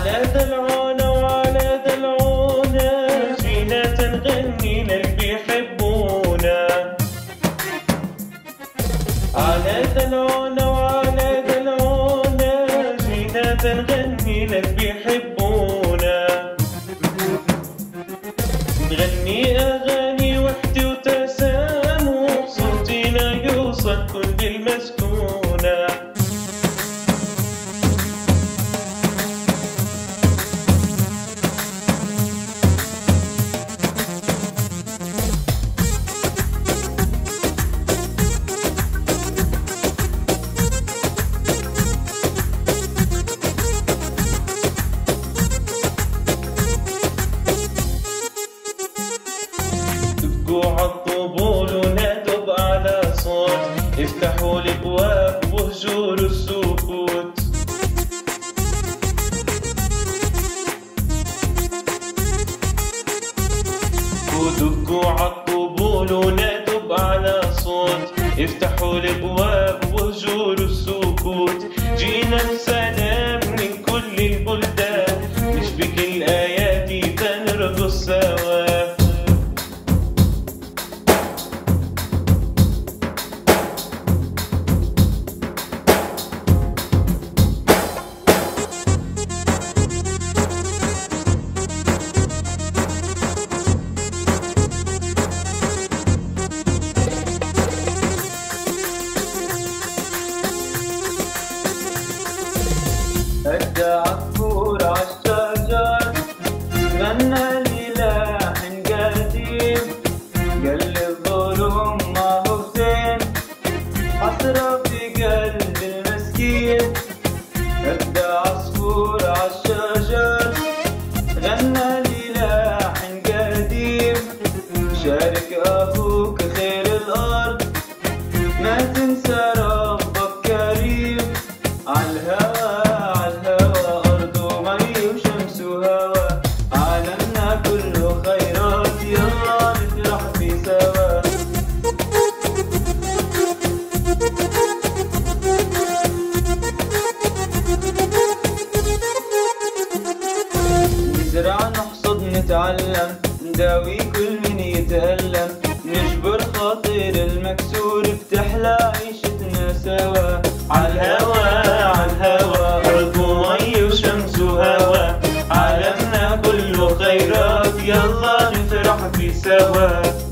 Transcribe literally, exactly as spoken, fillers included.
على دلعونا وعلى دلعونا جينا تنغني للي بيحبونا. على دلعونا وعلى دلعونا جينا تنغني للي بيحبونا. نغني أغاني وحدة وتسامح صوتنا يوصل كل المسكونة. دقوا عالطبول ونادوا بأعلى صوت، افتحوا الابواب وهجروا السكوت. ودقوا عالطبول ونادوا بأعلى صوت، افتحوا الابواب وهجروا السكوت. جينا بسلام من كل البلدان، نشبك الآيات تنرقص سوا. هدى عصفور عالشجر غنى لي لحن قديم، قلب الظلم ما هو زين حسرة في قلب المسكين. هدى عصفور عالشجر غنى لي لحن قديم، شارك أخوك خير الأرض ما تنسى ربك كريم. عالهوى نزرع نحصد نتعلم نداوي كل من يتألم، نجبر خاطر المكسور بتحلى عيشتنا سوا. عالهوى عالهوى أرض ومي وشمس وهوا، عالمنا كله خيرات يلا نفرح فيه سوا.